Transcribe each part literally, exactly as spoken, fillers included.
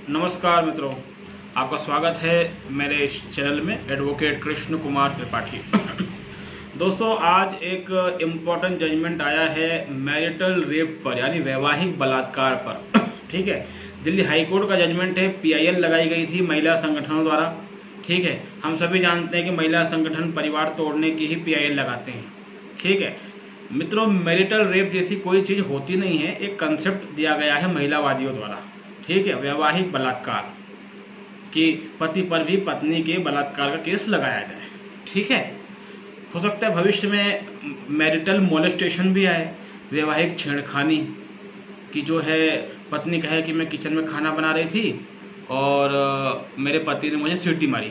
नमस्कार मित्रों, आपका स्वागत है मेरे इस चैनल में एडवोकेट कृष्ण कुमार त्रिपाठी। दोस्तों, आज एक इम्पोर्टेंट जजमेंट आया है मैरिटल रेप पर, यानी वैवाहिक बलात्कार पर। ठीक है, दिल्ली हाई कोर्ट का जजमेंट है। पीआईएल लगाई गई थी महिला संगठनों द्वारा। ठीक है, हम सभी जानते हैं कि महिला संगठन परिवार तोड़ने की ही पीआईएल लगाते हैं। ठीक है मित्रों, मैरिटल रेप जैसी कोई चीज़ होती नहीं है, एक कंसेप्ट दिया गया है महिलावादियों द्वारा। ठीक है, वैवाहिक बलात्कार कि पति पर भी पत्नी के बलात्कार का केस लगाया जाए। ठीक है, हो सकता है भविष्य में मैरिटल मोलेस्टेशन भी आए, वैवाहिक छेड़खानी कि जो है पत्नी कहे कि मैं किचन में खाना बना रही थी और मेरे पति ने मुझे सीटी मारी।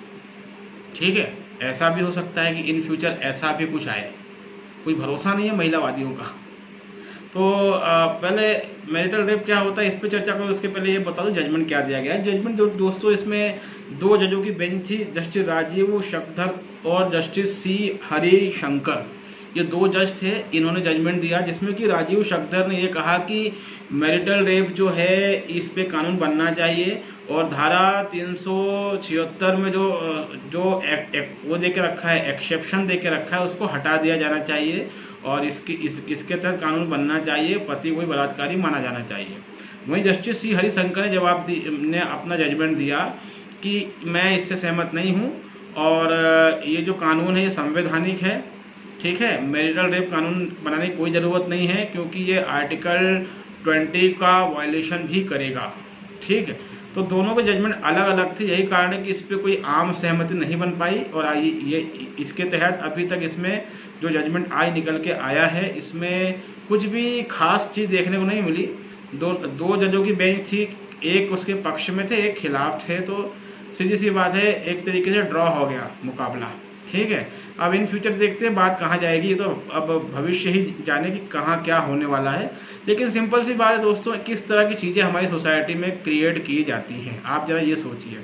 ठीक है, ऐसा भी हो सकता है कि इन फ्यूचर ऐसा भी कुछ आए, कोई भरोसा नहीं है महिलावादियों का। तो पहले मैरिटल रेप क्या होता है इस पे चर्चा करो, उसके पहले ये बता दो जजमेंट क्या दिया गया है। जजमेंट जो दोस्तों, इसमें दो जजों की बेंच थी, जस्टिस राजीव शक्धर और जस्टिस सी हरिशंकर। ये दो जज थे, इन्होंने जजमेंट दिया जिसमें कि राजीव शक्धर ने ये कहा कि मैरिटल रेप जो है इस पे कानून बनना चाहिए और धारा तीन सौ छिहत्तर में जो जो एक, एक, वो दे के रखा है, एक्सेप्शन दे के रखा है, उसको हटा दिया जाना चाहिए और इसकी इस, इसके तहत कानून बनना चाहिए, पति को बलात्कारी माना जाना चाहिए। वहीं जस्टिस सी हरिशंकर ने जवाब दी ने अपना जजमेंट दिया कि मैं इससे सहमत नहीं हूँ और ये जो कानून है ये संवैधानिक है। ठीक है, मैरिटल रेप कानून बनाने की कोई ज़रूरत नहीं है क्योंकि ये आर्टिकल ट्वेंटी का वायलेशन भी करेगा। ठीक है, तो दोनों के जजमेंट अलग अलग थे, यही कारण है कि इस पर कोई आम सहमति नहीं बन पाई और आई ये इसके तहत अभी तक इसमें जो जजमेंट आज निकल के आया है इसमें कुछ भी खास चीज़ देखने को नहीं मिली। दो दो जजों की बेंच थी, एक उसके पक्ष में थे, एक खिलाफ थे, तो सीधी सी बात है एक तरीके से ड्रॉ हो गया मुकाबला। ठीक है, अब इन फ्यूचर देखते हैं बात कहाँ जाएगी, तो अब भविष्य ही जाने कि कहाँ क्या होने वाला है। लेकिन सिंपल सी बात है दोस्तों, किस तरह की चीज़ें हमारी सोसाइटी में क्रिएट की जाती हैं, आप जरा ये सोचिए।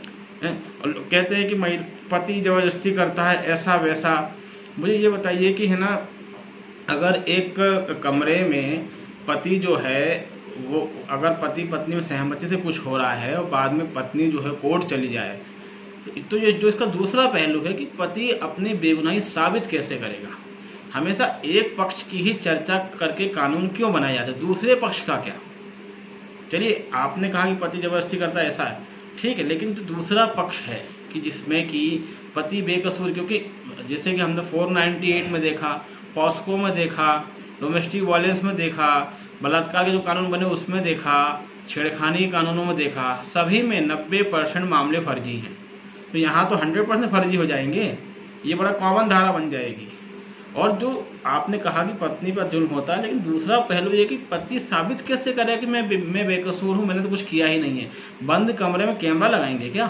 कहते हैं कि पति ज़बरदस्ती करता है ऐसा वैसा। मुझे ये बताइए कि है ना, अगर एक कमरे में पति जो है वो, अगर पति पत्नी में सहमति से कुछ हो रहा है और बाद में पत्नी जो है कोर्ट चली जाए, तो ये जो इसका दूसरा पहलू है कि पति अपनी बेगुनाही साबित कैसे करेगा। हमेशा एक पक्ष की ही चर्चा करके कानून क्यों बनाया जाता है, दूसरे पक्ष का क्या। चलिए, आपने कहा कि पति जबरदस्ती करता है ऐसा है, ठीक है, लेकिन जो दूसरा पक्ष है कि जिसमें कि पति बेकसूर, क्योंकि जैसे कि हमने फोर नाइन्टी एट में देखा, पॉस्को में देखा, डोमेस्टिक वायलेंस में देखा, बलात्कार के जो कानून बने उसमें देखा, छेड़खानी कानूनों में देखा, सभी में नब्बे परसेंट मामले फर्जी हैं। तो यहाँ तो हंड्रेड परसेंट फर्जी हो जाएंगे, ये बड़ा कॉमन धारा बन जाएगी। और जो आपने कहा कि पत्नी पर जुल्म होता है, लेकिन दूसरा पहलू ये कि पति साबित कैसे करे कि मैं मैं बेकसूर हूँ, मैंने तो कुछ किया ही नहीं है। बंद कमरे में कैमरा लगाएंगे क्या?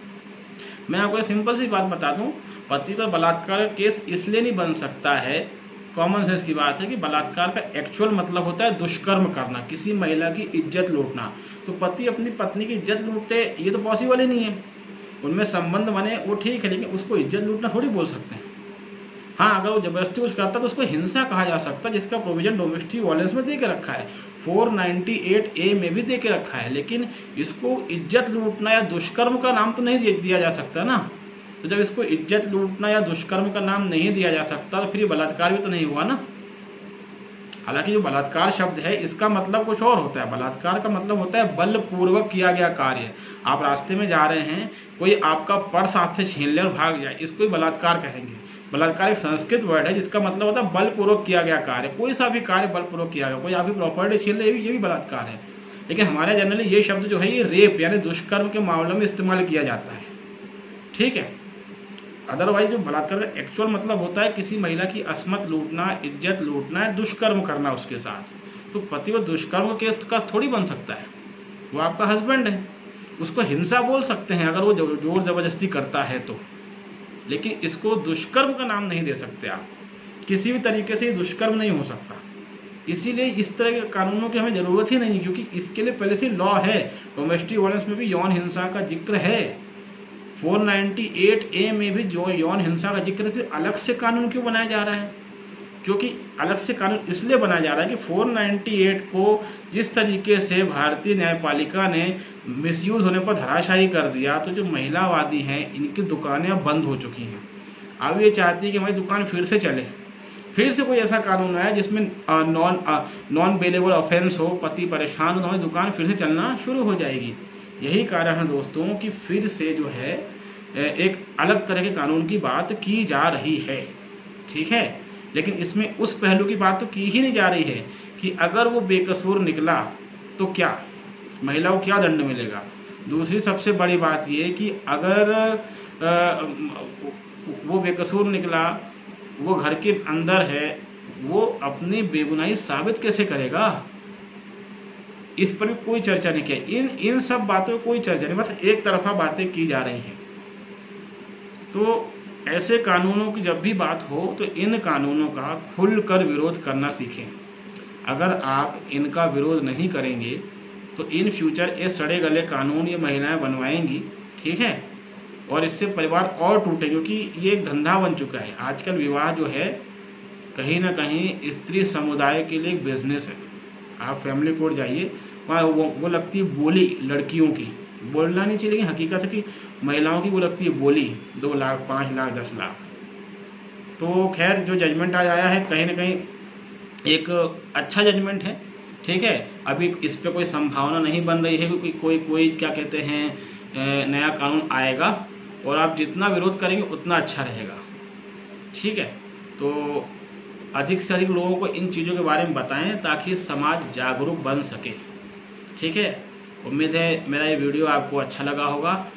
मैं आपको सिंपल सी बात बता दूँ, पति पर बलात्कार का केस इसलिए नहीं बन सकता है, कॉमन सेंस की बात है कि बलात्कार का एक्चुअल मतलब होता है दुष्कर्म करना, किसी महिला की इज्जत लूटना। तो पति अपनी पत्नी की इज्जत लूटे, ये तो पॉसिबल ही नहीं है। उनमें संबंध बने वो ठीक है, लेकिन उसको इज्जत लूटना थोड़ी बोल सकते हैं। हाँ, अगर वो जबरदस्ती कुछ करता तो उसको हिंसा कहा जा सकता है, जिसका प्रोविजन डोमेस्टिक वायलेंस में दे के रखा है, फोर नाइन्टी एट ए में भी दे के रखा है। लेकिन इसको इज्जत लूटना या दुष्कर्म का नाम तो नहीं दिया जा सकता ना। तो जब इसको इज्जत लूटना या दुष्कर्म का नाम नहीं दिया जा सकता तो फिर ये बलात्कार भी तो नहीं हुआ ना। हालांकि जो बलात्कार शब्द है इसका मतलब कुछ और होता है। बलात्कार का मतलब होता है बलपूर्वक किया गया कार्य। आप रास्ते में जा रहे हैं, कोई आपका पर्स आपसे छीन ले और भाग जाए, इसको ही बलात्कार कहेंगे। बलात्कार एक संस्कृत वर्ड है जिसका मतलब होता है बलपूर्वक किया गया कार्य। कोई सा भी कार्य बलपूर्वक किया गया, कोई आपकी प्रॉपर्टी छीन ले, ये भी बलात्कार है। लेकिन हमारे जनरली ये शब्द जो है ये रेप यानी दुष्कर्म के मामले में इस्तेमाल किया जाता है। ठीक है, अदरवाइज जो बलात्कार का एक्चुअल मतलब होता है किसी महिला की अस्मत लूटना, इज्जत लूटना है, दुष्कर्म करना उसके साथ। तो पति को दुष्कर्म केस का थोड़ी बन सकता है, वो आपका हस्बैंड है, उसको हिंसा बोल सकते हैं अगर वो जोर जबरदस्ती करता है तो। लेकिन इसको दुष्कर्म का नाम नहीं दे सकते आप, किसी भी तरीके से ये दुष्कर्म नहीं हो सकता। इसीलिए इस तरह के कानूनों की हमें ज़रूरत ही नहीं, क्योंकि इसके लिए पहले से लॉ है। डोमेस्टिक वायलेंस में भी यौन हिंसा का जिक्र है, फोर नाइन्टी एट ए में भी जो यौन हिंसा का जिक्र है, अलग से कानून क्यों बनाया जा रहा है? क्योंकि अलग से कानून इसलिए बनाया जा रहा है कि चार सौ अट्ठानवे को जिस तरीके से भारतीय न्यायपालिका ने मिसयूज होने पर धराशायी कर दिया, तो जो महिलावादी हैं इनकी दुकानें अब बंद हो चुकी हैं। अब ये चाहती है कि हमारी दुकान फिर से चले, फिर से कोई ऐसा कानून आया जिसमें नॉन नॉन बेलेबल ऑफेंस हो, पति परेशान हो, तो हमारी दुकान फिर से चलना शुरू हो जाएगी। यही कारण है दोस्तों कि फिर से जो है एक अलग तरह के कानून की बात की जा रही है, ठीक है। लेकिन इसमें उस पहलू की बात तो की ही नहीं जा रही है कि अगर वो बेकसूर निकला तो क्या महिला को क्या दंड मिलेगा। दूसरी सबसे बड़ी बात ये कि अगर आ, वो बेकसूर निकला, वो घर के अंदर है, वो अपनी बेगुनाही साबित कैसे करेगा, इस पर भी कोई चर्चा नहीं किया। इन इन सब बातों पर कोई चर्चा नहीं, बस एक तरफा बातें की जा रही हैं। तो ऐसे कानूनों की जब भी बात हो तो इन कानूनों का खुलकर विरोध करना सीखें। अगर आप इनका विरोध नहीं करेंगे तो इन फ्यूचर ये सड़े गले कानून ये महिलाएं बनवाएंगी, ठीक है, और इससे परिवार और टूटे, क्योंकि ये एक धंधा बन चुका है। आजकल विवाह जो है कहीं ना कहीं स्त्री समुदाय के लिए एक बिजनेस है। आप फैमिली कोर्ट जाइए, वहाँ वो, वो लगती है बोली लड़कियों की, बोलना नहीं चाहिए लेकिन हकीकत है कि महिलाओं की वो लगती है बोली दो लाख पाँच लाख दस लाख। तो खैर जो जजमेंट आज आया है कहीं ना कहीं एक अच्छा जजमेंट है, ठीक है। अभी इस पर कोई संभावना नहीं बन रही है क्योंकि कोई कोई क्या कहते हैं नया कानून आएगा और आप जितना विरोध करेंगे उतना अच्छा रहेगा, ठीक है। तो अधिक से अधिक लोगों को इन चीज़ों के बारे में बताएं ताकि समाज जागरूक बन सके, ठीक है। उम्मीद है मेरा ये वीडियो आपको अच्छा लगा होगा।